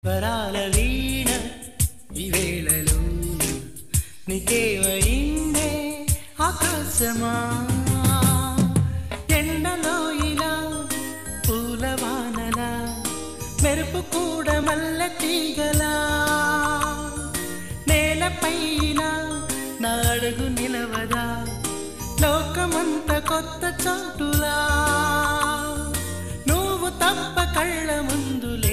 వరాల వీణ ఈ వేళలో నీకేమైందే ఆకాశమా ఎండలో ఇలా పూలవానలా మెరుపు కూడా మల్ల తీగలా నేలపైన నా అడుగు నిలవదా లోకమంత కొత్త చోటులా నువ్వు తప్ప కళ్ళ ముందులా